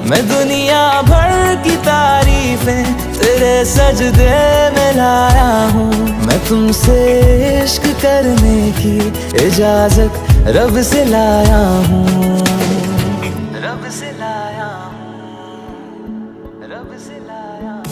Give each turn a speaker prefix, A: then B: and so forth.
A: मैं दुनिया भर की तारीफें तेरे सजदे में लाया हूँ। मैं तुमसे इश्क करने की इजाजत रब से लाया हूँ, रब से लाया हूँ, रब से लाया हूँ।